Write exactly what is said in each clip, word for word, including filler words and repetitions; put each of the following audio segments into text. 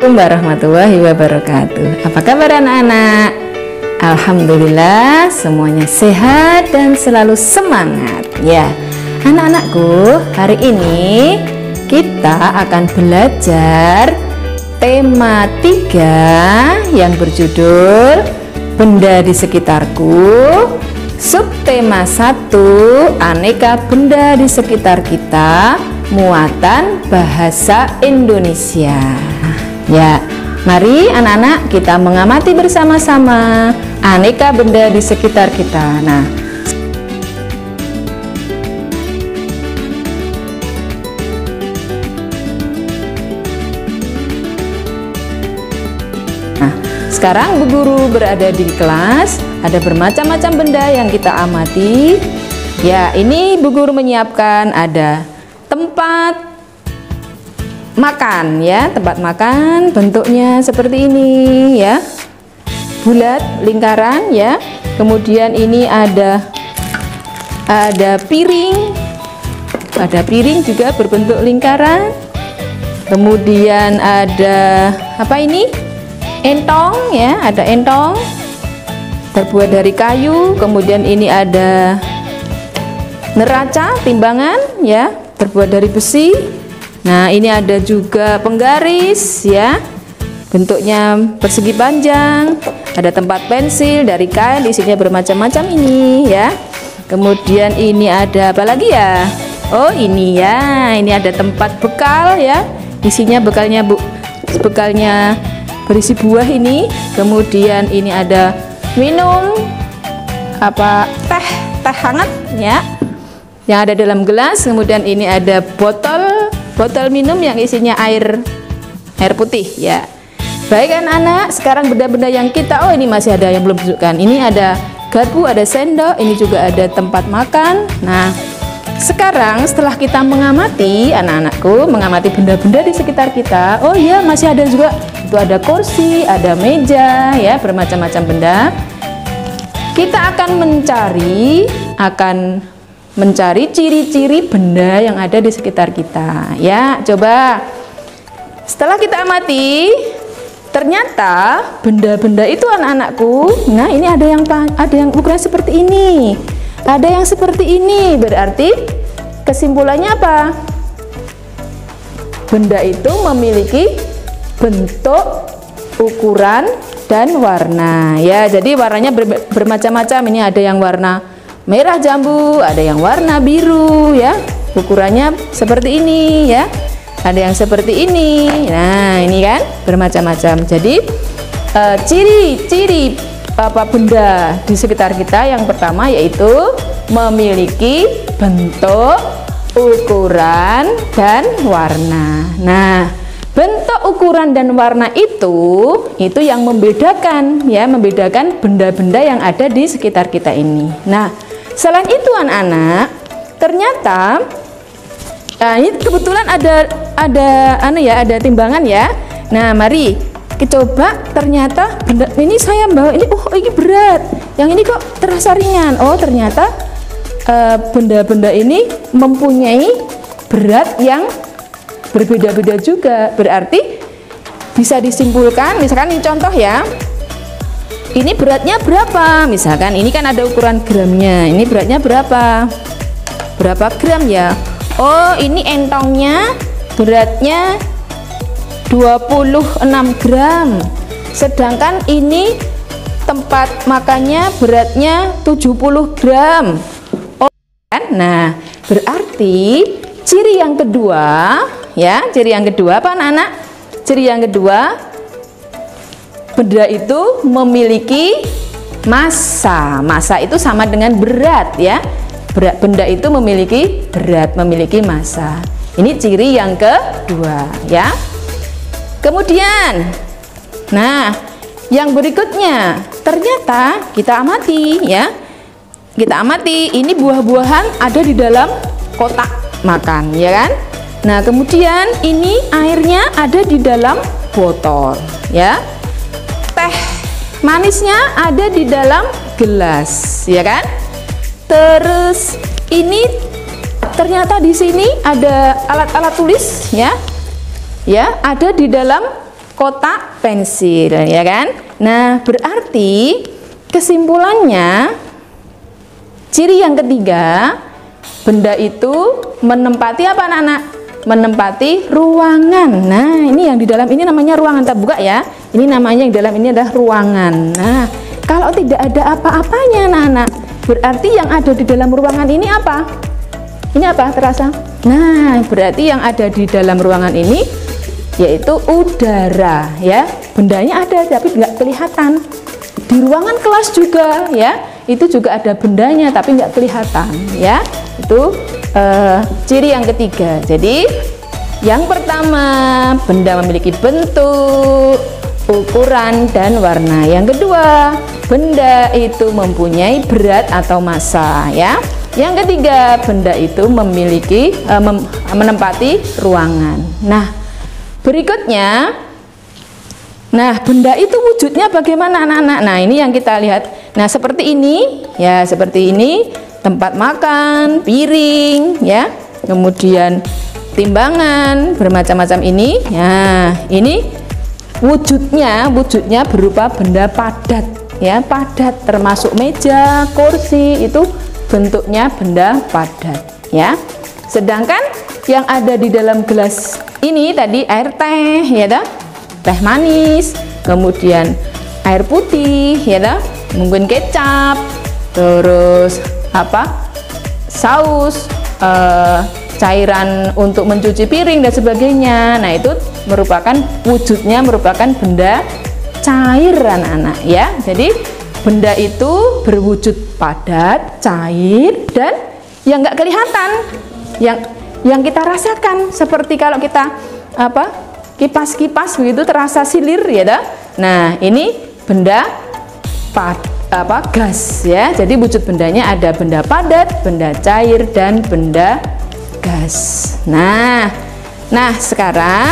Assalamualaikum warahmatullahi wabarakatuh. Apa kabar anak-anak? Alhamdulillah semuanya sehat dan selalu semangat ya. Anak-anakku, hari ini kita akan belajar tema tiga yang berjudul benda di sekitarku. Subtema satu, aneka benda di sekitar kita, muatan bahasa Indonesia. Ya, mari anak-anak kita mengamati bersama-sama aneka benda di sekitar kita. Nah, nah sekarang Bu Guru berada di kelas, ada bermacam-macam benda yang kita amati. Ya, ini Bu Guru menyiapkan ada tempat makan ya, tempat makan bentuknya seperti ini ya, bulat lingkaran ya. Kemudian ini ada ada piring, ada piring juga berbentuk lingkaran. Kemudian ada apa ini, entong ya, ada entong terbuat dari kayu. Kemudian ini ada neraca, timbangan ya, terbuat dari besi. Nah, ini ada juga penggaris ya, bentuknya persegi panjang. Ada tempat pensil dari kain, isinya bermacam-macam ini ya. Kemudian ini ada apa lagi ya? Oh, ini ya, ini ada tempat bekal ya, isinya bekalnya bu bekalnya berisi buah ini. Kemudian ini ada minum apa, teh teh hangat ya, yang ada dalam gelas. Kemudian ini ada botol botol minum yang isinya air air putih ya. Baik anak-anak, sekarang benda-benda yang kita, oh ini masih ada yang belum tunjukkan. Ini ada garpu, ada sendok, ini juga ada tempat makan. Nah, sekarang setelah kita mengamati, anak-anakku mengamati benda-benda di sekitar kita, oh iya masih ada juga, itu ada kursi, ada meja ya, bermacam-macam benda. Kita akan mencari akan mencari ciri-ciri benda yang ada di sekitar kita ya. Coba setelah kita amati, ternyata benda-benda itu anak-anakku, nah ini ada yang ada yang ukuran seperti ini, ada yang seperti ini. Berarti kesimpulannya apa? Benda itu memiliki bentuk, ukuran, dan warna ya. Jadi warnanya ber, bermacam-macam. Ini ada yang warna merah jambu, ada yang warna biru ya, ukurannya seperti ini ya, ada yang seperti ini. Nah, ini kan bermacam-macam. Jadi ciri-ciri uh, apa benda di sekitar kita yang pertama yaitu memiliki bentuk, ukuran, dan warna. Nah, bentuk, ukuran, dan warna itu itu yang membedakan ya, membedakan benda-benda yang ada di sekitar kita ini. Nah, selain itu anak-anak, ternyata nah ini kebetulan ada ada anu ya, ada timbangan ya. Nah, mari kita coba. Ternyata benda ini saya bawa ini, oh ini berat, yang ini kok terasa ringan. Oh, ternyata benda-benda uh, ini mempunyai berat yang berbeda-beda juga. Berarti bisa disimpulkan, misalkan ini contoh ya, ini beratnya berapa? Misalkan ini kan ada ukuran gramnya. Ini beratnya berapa? Berapa gram ya? Oh, ini entongnya beratnya dua puluh enam gram. Sedangkan ini tempat makannya beratnya tujuh puluh gram. Oh, kan? Nah, berarti ciri yang kedua ya, ciri yang kedua apa anak-anak? Ciri yang kedua, benda itu memiliki massa. Massa itu sama dengan berat ya. Berat, benda itu memiliki berat, memiliki massa. Ini ciri yang kedua ya. Kemudian, nah yang berikutnya, ternyata kita amati ya. Kita amati, ini buah-buahan ada di dalam kotak makan ya kan. Nah, kemudian ini airnya ada di dalam botol ya. Teh manisnya ada di dalam gelas ya kan. Terus ini ternyata di sini ada alat-alat tulis ya, ya ada di dalam kotak pensil, ya kan? Nah, berarti kesimpulannya, ciri yang ketiga, benda itu menempati apa anak-anak? Menempati ruangan. Nah, ini yang di dalam ini namanya ruangan. Kita buka ya. Ini namanya yang di dalam ini adalah ruangan. Nah, kalau tidak ada apa-apanya anak-anak, berarti yang ada di dalam ruangan ini apa? Ini apa terasa? Nah, berarti yang ada di dalam ruangan ini yaitu udara, ya. Bendanya ada tapi nggak kelihatan. Di ruangan kelas juga, ya, itu juga ada bendanya tapi nggak kelihatan, ya. Itu uh, ciri yang ketiga. Jadi yang pertama, benda memiliki bentuk, ukuran, dan warna. Yang kedua, benda itu mempunyai berat atau massa, ya. Yang ketiga, benda itu memiliki uh, mem menempati ruangan. Nah, berikutnya, nah benda itu wujudnya bagaimana anak-anak? Nah, ini yang kita lihat. Nah, seperti ini, ya, seperti ini, tempat makan, piring, ya, kemudian timbangan bermacam-macam ini. Nah, ini wujudnya, wujudnya berupa benda padat, ya, padat, termasuk meja, kursi, itu bentuknya benda padat, ya. Sedangkan yang ada di dalam gelas ini tadi air teh, ya dah, teh manis, kemudian air putih, ya dah, mungkin kecap, terus apa, saus, eh, cairan untuk mencuci piring dan sebagainya. Nah, itu merupakan wujudnya merupakan benda cair anak-anak, ya. Jadi benda itu berwujud padat, cair, dan yang nggak kelihatan, yang yang kita rasakan seperti kalau kita apa kipas-kipas begitu terasa silir, ya dah. Nah, ini benda pad, apa gas, ya. Jadi wujud bendanya ada benda padat, benda cair, dan benda gas. Nah, nah sekarang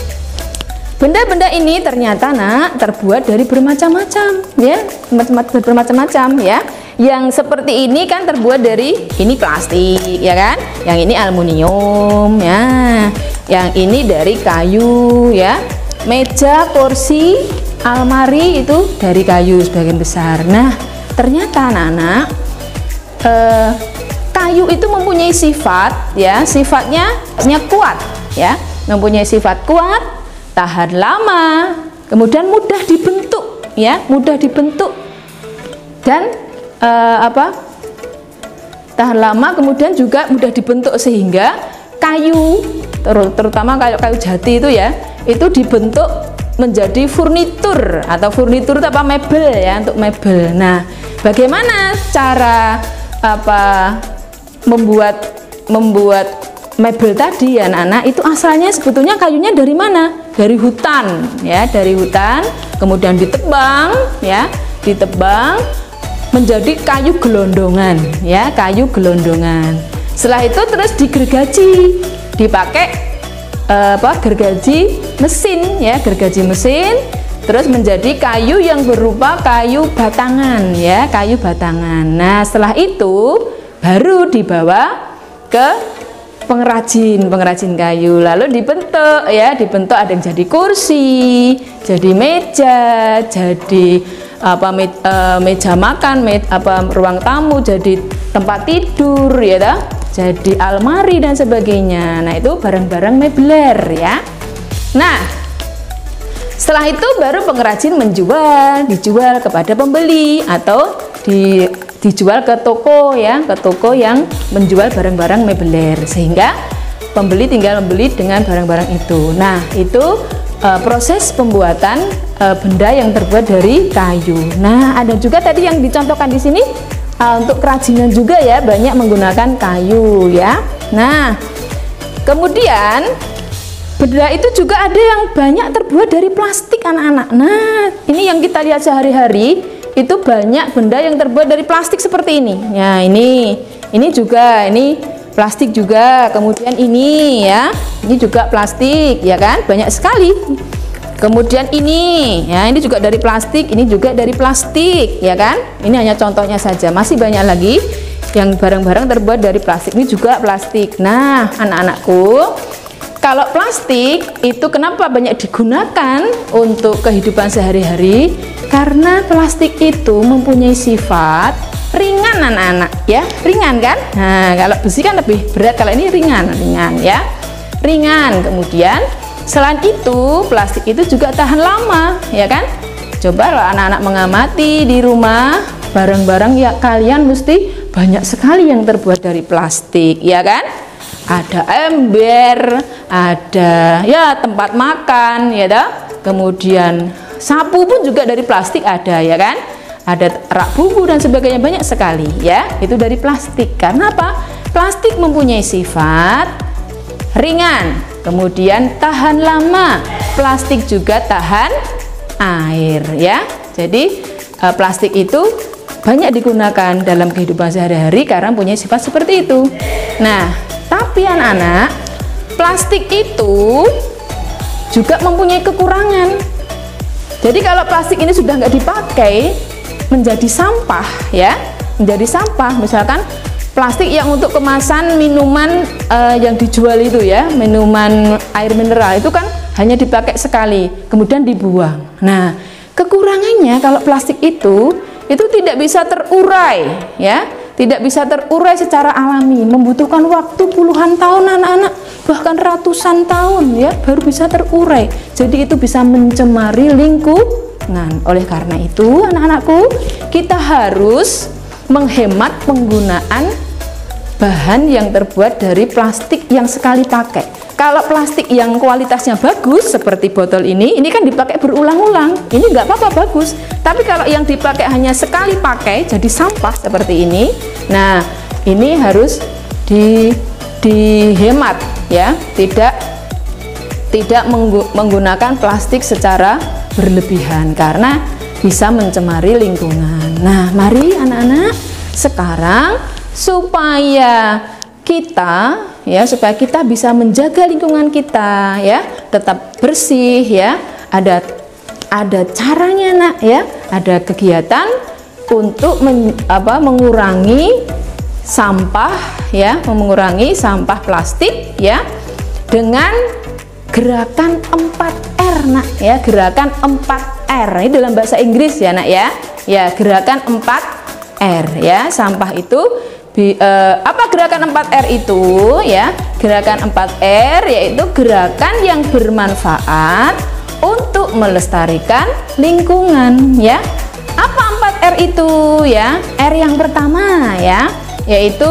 benda-benda ini ternyata nak terbuat dari bermacam-macam, ya, bermacam-macam, ya. Yang seperti ini kan terbuat dari ini plastik, ya kan? Yang ini aluminium, ya. Yang ini dari kayu, ya. Meja, kursi, almari itu dari kayu sebagian besar. Nah, ternyata anak-anak, eh, kayu itu mempunyai sifat, ya, sifatnya kuat, ya, mempunyai sifat kuat, tahan lama, kemudian mudah dibentuk, ya, mudah dibentuk, dan eh, apa tahan lama, kemudian juga mudah dibentuk sehingga kayu, ter terutama kayu kayu jati itu, ya, itu dibentuk menjadi furnitur atau furnitur itu apa, mebel, ya, untuk mebel. Nah, bagaimana cara apa membuat membuat mebel tadi, ya anak-anak? Itu asalnya sebetulnya kayunya dari mana? Dari hutan, ya, dari hutan, kemudian ditebang, ya, ditebang menjadi kayu gelondongan, ya, kayu gelondongan. Setelah itu terus digergaji, dipakai eh, apa gergaji mesin, ya, gergaji mesin, terus menjadi kayu yang berupa kayu batangan, ya, kayu batangan. Nah, setelah itu baru dibawa ke pengrajin, pengrajin kayu, lalu dibentuk, ya, dibentuk, ada yang jadi kursi, jadi meja, jadi apa me, e, meja makan, me, apa ruang tamu, jadi tempat tidur, ya dah, jadi almari dan sebagainya. Nah, itu barang-barang meubiler, ya. Nah, setelah itu baru pengrajin menjual, dijual kepada pembeli atau di dijual ke toko, ya, ke toko yang menjual barang-barang meubiler, sehingga pembeli tinggal membeli dengan barang-barang itu. Nah, itu uh, proses pembuatan uh, benda yang terbuat dari kayu. Nah, ada juga tadi yang dicontohkan di sini uh, untuk kerajinan juga, ya, banyak menggunakan kayu, ya. Nah, kemudian benda itu juga ada yang banyak terbuat dari plastik anak-anak. Nah, ini yang kita lihat sehari-hari. Itu banyak benda yang terbuat dari plastik seperti ini. Ya, ini, ini juga, ini plastik juga. Kemudian ini, ya, ini juga plastik, ya kan? Banyak sekali. Kemudian ini, ya, ini juga dari plastik, ini juga dari plastik, ya kan? Ini hanya contohnya saja. Masih banyak lagi yang barang-barang terbuat dari plastik. Ini juga plastik. Nah, anak-anakku, kalau plastik itu kenapa banyak digunakan untuk kehidupan sehari-hari? Karena plastik itu mempunyai sifat ringan anak-anak ya, ringan kan? Nah, kalau besi kan lebih berat, kalau ini ringan, ringan ya. Ringan. Kemudian selain itu, plastik itu juga tahan lama, ya kan? Coba kalau anak-anak mengamati di rumah, barang-barang ya kalian mesti banyak sekali yang terbuat dari plastik, ya kan? Ada ember, ada ya tempat makan, ya toh. Kemudian sapu pun juga dari plastik ada, ya kan? Ada rak bubu dan sebagainya, banyak sekali ya. Itu dari plastik. Karena apa? Plastik mempunyai sifat ringan, kemudian tahan lama. Plastik juga tahan air ya. Jadi eh, plastik itu banyak digunakan dalam kehidupan sehari-hari karena punya sifat seperti itu. Nah, tapi anak-anak, plastik itu juga mempunyai kekurangan. Jadi kalau plastik ini sudah nggak dipakai, menjadi sampah ya, menjadi sampah. Misalkan plastik yang untuk kemasan minuman eh, yang dijual itu ya, minuman air mineral itu kan hanya dipakai sekali, kemudian dibuang. Nah, kekurangannya kalau plastik itu itu tidak bisa terurai ya, tidak bisa terurai secara alami, membutuhkan waktu puluhan tahun anak-anak, bahkan ratusan tahun ya baru bisa terurai. Jadi itu bisa mencemari lingkungan. Oleh karena itu anak-anakku, kita harus menghemat penggunaan bahan yang terbuat dari plastik yang sekali pakai. Kalau plastik yang kualitasnya bagus seperti botol ini, ini kan dipakai berulang-ulang, ini nggak apa-apa, bagus. Tapi kalau yang dipakai hanya sekali pakai jadi sampah seperti ini, nah ini harus di, dihemat ya, tidak tidak menggunakan plastik secara berlebihan karena bisa mencemari lingkungan. Nah, mari anak-anak sekarang supaya kita ya supaya kita bisa menjaga lingkungan kita ya tetap bersih ya, ada ada caranya nak ya, ada kegiatan untuk men, apa, mengurangi sampah ya, mengurangi sampah plastik ya dengan gerakan empat R nak ya, gerakan empat R ini dalam bahasa Inggris ya nak ya, ya gerakan empat R ya. Sampah itu Bi, eh, apa gerakan empat R itu ya? Gerakan empat R yaitu gerakan yang bermanfaat untuk melestarikan lingkungan ya. Apa empat R itu ya? R yang pertama ya, yaitu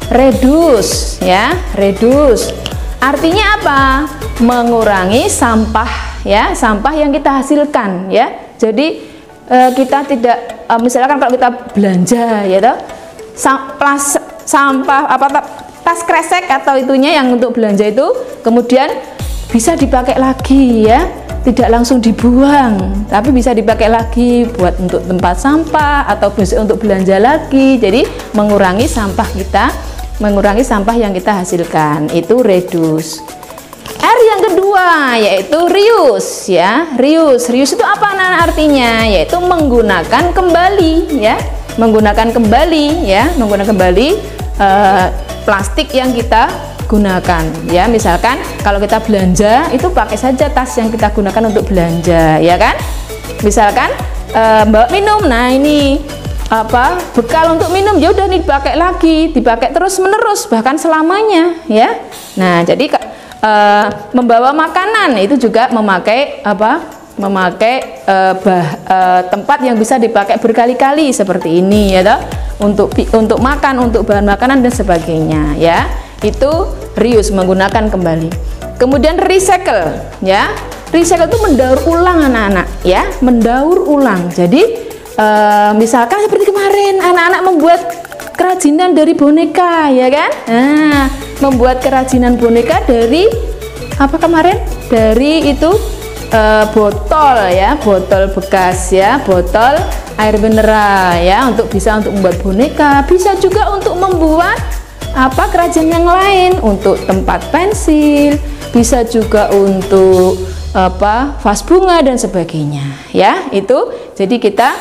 reduce ya, reduce. Artinya apa? Mengurangi sampah ya, sampah yang kita hasilkan ya. Jadi eh, kita tidak eh, misalkan kalau kita belanja ya toh, Plas, sampah apa tas kresek atau itunya yang untuk belanja itu kemudian bisa dipakai lagi ya, tidak langsung dibuang tapi bisa dipakai lagi buat untuk tempat sampah atau bisa untuk belanja lagi. Jadi mengurangi sampah kita, mengurangi sampah yang kita hasilkan, itu reduce. R yang kedua yaitu reuse ya, reuse. Reuse itu apa anak-anak artinya? Yaitu menggunakan kembali ya, menggunakan kembali ya, menggunakan kembali uh, plastik yang kita gunakan ya. Misalkan kalau kita belanja itu pakai saja tas yang kita gunakan untuk belanja ya kan. Misalkan uh, bawa minum, nah ini apa bekal untuk minum, ya udah nih dipakai lagi, dipakai terus menerus bahkan selamanya ya. Nah jadi uh, membawa makanan itu juga memakai apa memakai uh, bah, uh, tempat yang bisa dipakai berkali-kali seperti ini ya toh, untuk untuk makan, untuk bahan makanan dan sebagainya ya. Itu reuse, menggunakan kembali. Kemudian recycle ya, recycle itu mendaur ulang anak-anak ya, mendaur ulang. Jadi uh, misalkan seperti kemarin anak-anak membuat kerajinan dari boneka ya kan, nah membuat kerajinan boneka dari apa kemarin, dari itu Uh, botol ya, botol bekas ya, botol air mineral ya, untuk bisa untuk membuat boneka, bisa juga untuk membuat apa kerajinan yang lain, untuk tempat pensil, bisa juga untuk apa vas bunga dan sebagainya ya. Itu jadi kita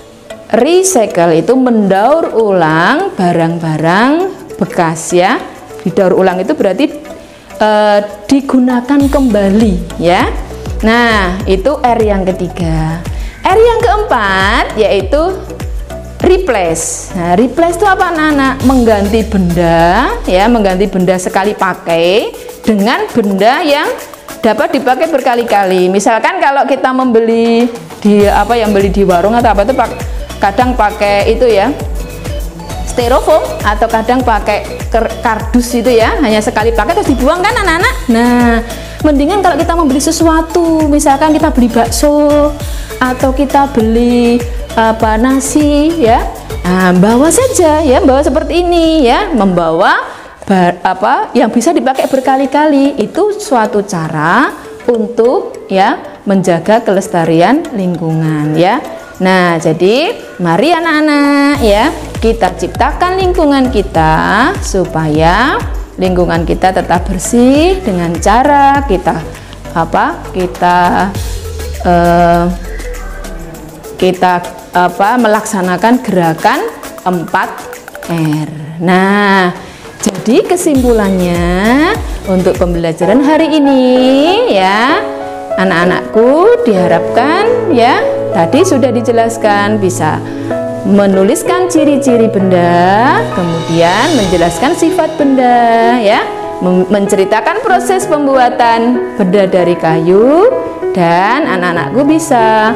recycle itu mendaur ulang barang-barang bekas ya. Didaur ulang itu berarti uh, digunakan kembali ya. Nah, itu R yang ketiga. R yang keempat yaitu replace. Nah, replace itu apa anak-anak? Mengganti benda ya, mengganti benda sekali pakai dengan benda yang dapat dipakai berkali-kali. Misalkan kalau kita membeli di apa yang beli di warung atau apa itu pak, kadang pakai itu ya styrofoam atau kadang pakai kardus itu ya, hanya sekali pakai terus dibuang kan anak-anak. Nah, mendingan kalau kita membeli sesuatu, misalkan kita beli bakso atau kita beli apa nasi ya, nah, bawa saja ya, bawa seperti ini ya, membawa bar, apa yang bisa dipakai berkali-kali. Itu suatu cara untuk ya menjaga kelestarian lingkungan ya. Nah, jadi mari anak-anak ya, kita ciptakan lingkungan kita supaya lingkungan kita tetap bersih dengan cara kita apa? Kita eh, kita apa? melaksanakan gerakan empat R. Nah, jadi kesimpulannya untuk pembelajaran hari ini ya, anak-anakku diharapkan ya, tadi sudah dijelaskan bisa menuliskan ciri-ciri benda, kemudian menjelaskan sifat benda ya, menceritakan proses pembuatan benda dari kayu, dan anak-anakku bisa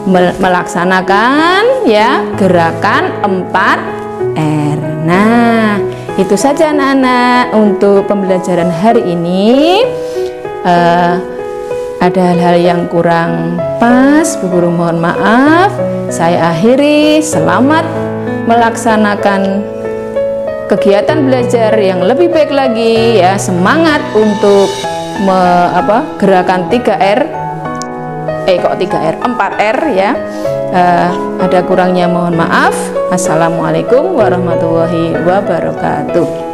melaksanakan ya gerakan empat R. Nah, itu saja anak-anak untuk pembelajaran hari ini. Uh, ada hal-hal yang kurang pas, Bu Guru mohon maaf. Saya akhiri, selamat melaksanakan kegiatan belajar yang lebih baik lagi ya. Semangat untuk me, apa, gerakan tiga R. Eh kok tiga R, empat R ya. Uh, ada kurangnya mohon maaf. Assalamualaikum warahmatullahi wabarakatuh.